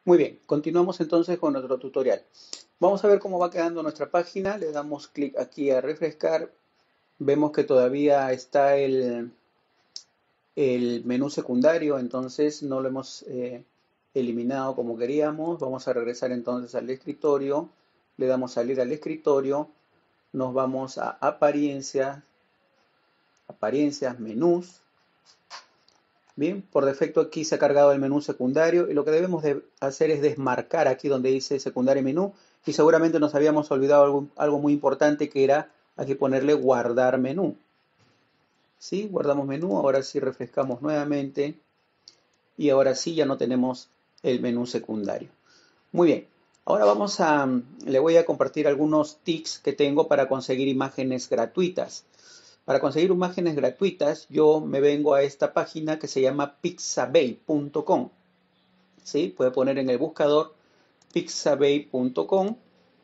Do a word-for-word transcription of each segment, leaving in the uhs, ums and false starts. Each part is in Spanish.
Muy bien, continuamos entonces con nuestro tutorial. Vamos a ver cómo va quedando nuestra página. Le damos clic aquí a refrescar. Vemos que todavía está el, el menú secundario, entonces no lo hemos eh, eliminado como queríamos. Vamos a regresar entonces al escritorio. Le damos salir al escritorio. Nos vamos a apariencias, apariencias, menús. Bien, por defecto aquí se ha cargado el menú secundario y lo que debemos de hacer es desmarcar aquí donde dice secundario menú y seguramente nos habíamos olvidado algo, algo muy importante que era aquí ponerle guardar menú. ¿Sí? Guardamos menú, ahora sí refrescamos nuevamente y ahora sí ya no tenemos el menú secundario. Muy bien, ahora vamos a, le voy a compartir algunos tips que tengo para conseguir imágenes gratuitas. Para conseguir imágenes gratuitas, yo me vengo a esta página que se llama pixabay punto com. ¿Sí? Puede poner en el buscador pixabay punto com,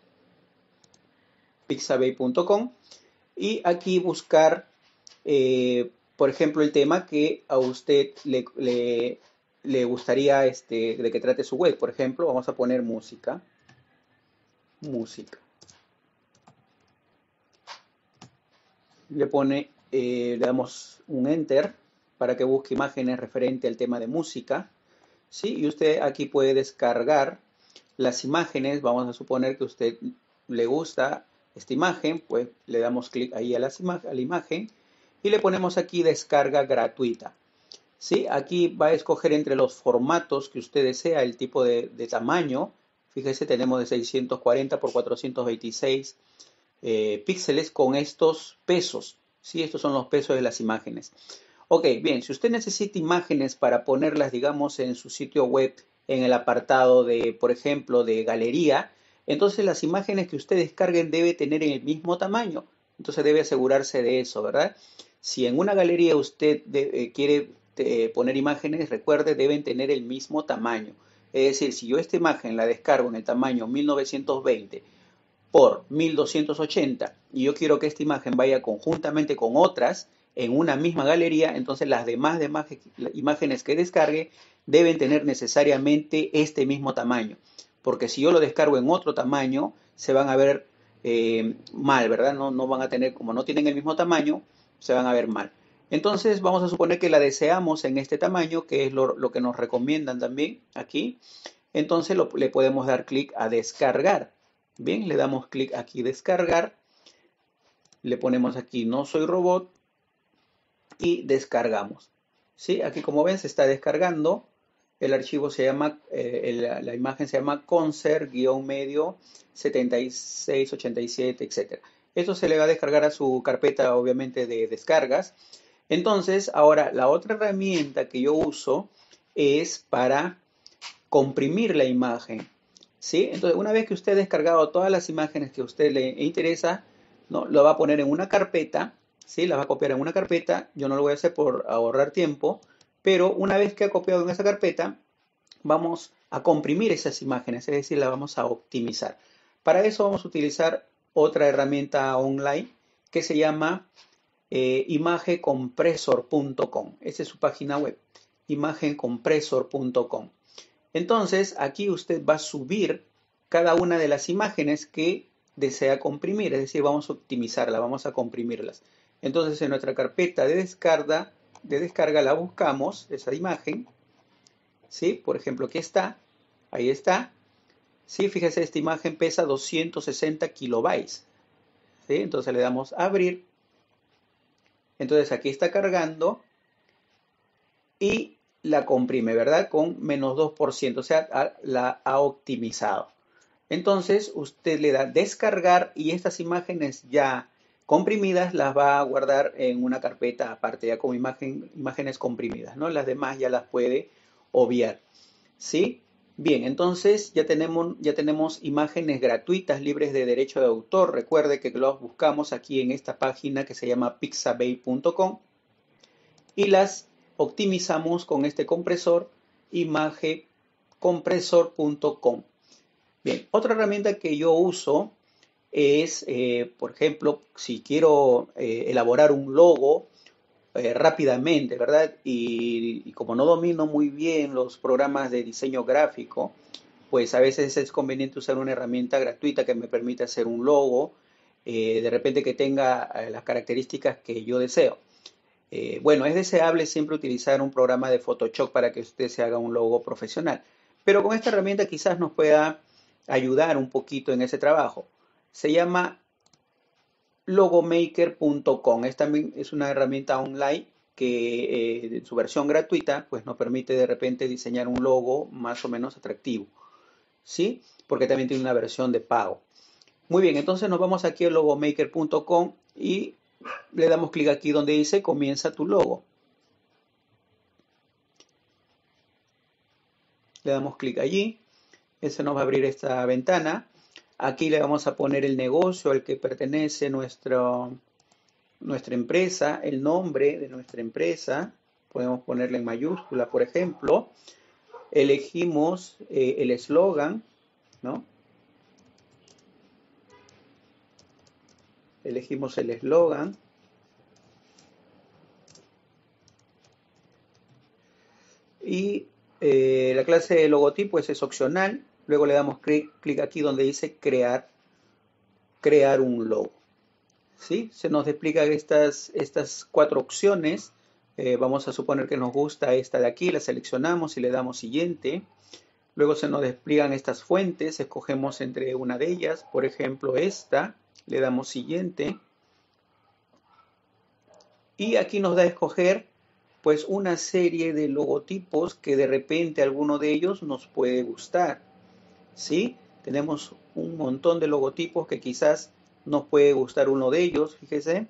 pixabay punto com, y aquí buscar, eh, por ejemplo, el tema que a usted le, le, le gustaría este, de que trate su web. Por ejemplo, vamos a poner música. Música. Le pone, eh, le damos un enter para que busque imágenes referente al tema de música. ¿Sí? Y usted aquí puede descargar las imágenes. Vamos a suponer que a usted le gusta esta imagen, pues le damos clic ahí a, las ima a la imagen y le ponemos aquí descarga gratuita. ¿Sí? Aquí va a escoger entre los formatos que usted desea, el tipo de, de tamaño. Fíjese, tenemos de seiscientos cuarenta por cuatrocientos veintiséis eh, píxeles con estos pesos. ¿Sí? Estos son los pesos de las imágenes. Ok, bien, si usted necesita imágenes para ponerlas, digamos, en su sitio web, en el apartado de, por ejemplo, de galería, entonces las imágenes que usted descarguen debe tener el mismo tamaño. Entonces debe asegurarse de eso, ¿verdad? Si en una galería usted de, eh, quiere eh, poner imágenes, recuerde, deben tener el mismo tamaño. Es decir, si yo esta imagen la descargo en el tamaño mil novecientos veinte por mil doscientos ochenta y yo quiero que esta imagen vaya conjuntamente con otras en una misma galería, entonces las demás imágenes que descargue deben tener necesariamente este mismo tamaño, porque si yo lo descargo en otro tamaño se van a ver eh, mal, ¿verdad? No, no van a tener, como no tienen el mismo tamaño, se van a ver mal. Entonces vamos a suponer que la deseamos en este tamaño, que es lo, lo que nos recomiendan también aquí. Entonces lo, le podemos dar clic a descargar. Bien, le damos clic aquí descargar, le ponemos aquí no soy robot y descargamos. ¿Sí? Aquí como ven se está descargando, el archivo se llama, eh, el, la imagen se llama concert-medio setenta y seis ochenta y siete, etcétera. Esto se le va a descargar a su carpeta obviamente de descargas. Entonces ahora la otra herramienta que yo uso es para comprimir la imagen. ¿Sí? Entonces, una vez que usted ha descargado todas las imágenes que a usted le interesa, ¿no? Lo va a poner en una carpeta, ¿sí? Las va a copiar en una carpeta. Yo no lo voy a hacer por ahorrar tiempo, pero una vez que ha copiado en esa carpeta, vamos a comprimir esas imágenes, es decir, las vamos a optimizar. Para eso vamos a utilizar otra herramienta online que se llama eh, imagencompresor punto com. Esa es su página web, imagencompresor punto com. Entonces, aquí usted va a subir cada una de las imágenes que desea comprimir, es decir, vamos a optimizarla, vamos a comprimirlas. Entonces, en nuestra carpeta de descarga, de descarga la buscamos, esa imagen, ¿sí? Por ejemplo, aquí está, ahí está, ¿sí? Fíjese, esta imagen pesa doscientos sesenta kilobytes, ¿sí? Entonces le damos a abrir, entonces aquí está cargando y la comprime, ¿verdad? Con menos dos por ciento, o sea, la ha optimizado. Entonces, usted le da descargar y estas imágenes ya comprimidas las va a guardar en una carpeta aparte, ya como imagen, imágenes comprimidas, ¿no? Las demás ya las puede obviar, ¿sí? Bien, entonces ya tenemos, ya tenemos imágenes gratuitas libres de derecho de autor. Recuerde que las buscamos aquí en esta página que se llama pixabay punto com y las optimizamos con este compresor imagencompresor punto com. Bien, otra herramienta que yo uso es, eh, por ejemplo, si quiero eh, elaborar un logo eh, rápidamente, ¿verdad? Y, y como no domino muy bien los programas de diseño gráfico, pues a veces es conveniente usar una herramienta gratuita que me permita hacer un logo, eh, de repente que tenga eh, las características que yo deseo. Eh, bueno, es deseable siempre utilizar un programa de Photoshop para que usted se haga un logo profesional, pero con esta herramienta quizás nos pueda ayudar un poquito en ese trabajo. Se llama logomaker punto com. Es también es una herramienta online que eh, en su versión gratuita pues nos permite de repente diseñar un logo más o menos atractivo, ¿sí? Porque también tiene una versión de pago. Muy bien, entonces nos vamos aquí a logomaker punto com y le damos clic aquí donde dice comienza tu logo. Le damos clic allí, ese nos va a abrir esta ventana. Aquí le vamos a poner el negocio al que pertenece nuestro, nuestra empresa, el nombre de nuestra empresa. Podemos ponerle en mayúscula, por ejemplo. Elegimos eh, el eslogan, ¿no? Elegimos el eslogan. Y eh, la clase de logotipo es, es opcional. Luego le damos clic, clic aquí donde dice crear, crear un logo. ¿Sí? Se nos explican estas, estas cuatro opciones. Eh, vamos a suponer que nos gusta esta de aquí, la seleccionamos y le damos siguiente. Luego se nos despliegan estas fuentes, escogemos entre una de ellas, por ejemplo esta, le damos siguiente. Y aquí nos da a escoger pues una serie de logotipos que de repente alguno de ellos nos puede gustar. ¿Sí? Tenemos un montón de logotipos que quizás nos puede gustar uno de ellos, fíjese.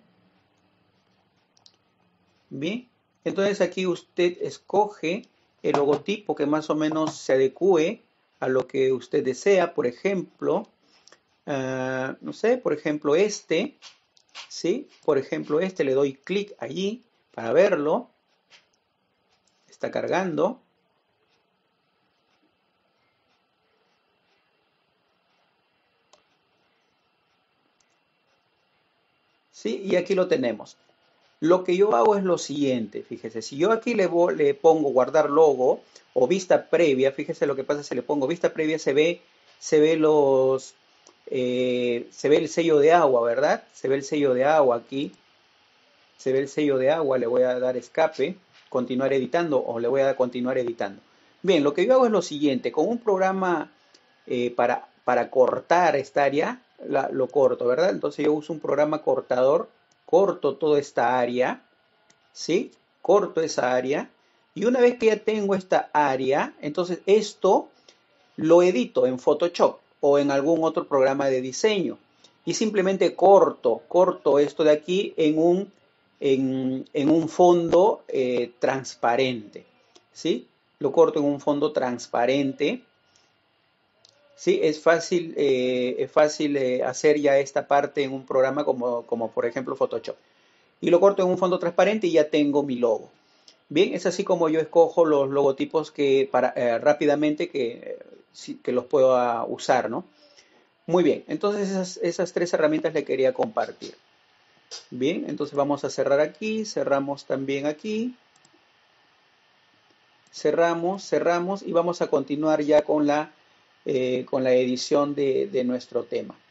Bien, entonces aquí usted escoge el logotipo que más o menos se adecue a lo que usted desea. Por ejemplo, uh, no sé, por ejemplo este, ¿sí? Por ejemplo este, le doy clic allí para verlo. Está cargando. ¿Sí? Y aquí lo tenemos. Lo que yo hago es lo siguiente, fíjese, si yo aquí le, le pongo guardar logo o vista previa, fíjese lo que pasa si le pongo vista previa, se ve, se ve los, eh, se ve el sello de agua, ¿verdad? Se ve el sello de agua aquí, se ve el sello de agua, le voy a dar escape, continuar editando o le voy a dar continuar editando. Bien, lo que yo hago es lo siguiente, con un programa eh, para, para cortar esta área, la, lo corto, ¿verdad? Entonces yo uso un programa cortador, corto toda esta área, ¿sí? Corto esa área y una vez que ya tengo esta área, entonces esto lo edito en Photoshop o en algún otro programa de diseño y simplemente corto, corto esto de aquí en un, en, en un fondo eh, transparente, ¿sí? Lo corto en un fondo transparente. Sí, es fácil, eh, es fácil eh, hacer ya esta parte en un programa como, como por ejemplo Photoshop. Y lo corto en un fondo transparente y ya tengo mi logo. Bien, es así como yo escojo los logotipos que para eh, rápidamente que, eh, que los puedo usar, ¿no? Muy bien, entonces esas, esas tres herramientas le quería compartir. Bien, entonces vamos a cerrar aquí, cerramos también aquí. Cerramos, cerramos y vamos a continuar ya con la, eh, con la edición de, de nuestro tema.